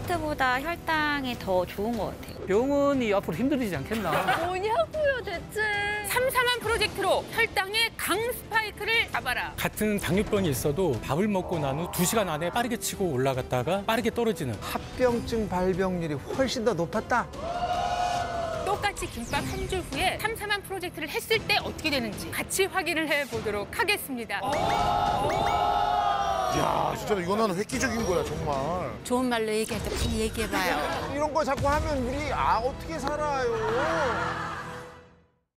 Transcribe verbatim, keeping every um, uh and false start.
다이어트보다 혈당이 더 좋은 것 같아요. 병원이 앞으로 힘들어지지 않겠나? 뭐냐고요, 대체. 삼삼한 프로젝트로 혈당의 강 스파이크를 잡아라. 같은 당뇨병이 있어도 밥을 먹고 난 후 두 시간 안에 빠르게 치고 올라갔다가 빠르게 떨어지는 합병증 발병률이 훨씬 더 높았다. 똑같이 김밥 한 줄 후에 삼삼한 프로젝트를 했을 때 어떻게 되는지 같이 확인을 해보도록 하겠습니다. 야, 진짜 이거는 획기적인 거야, 정말. 좋은 말로 얘기할 때 많이 얘기해봐요. 이런 거 자꾸 하면 우리 아 어떻게 살아요?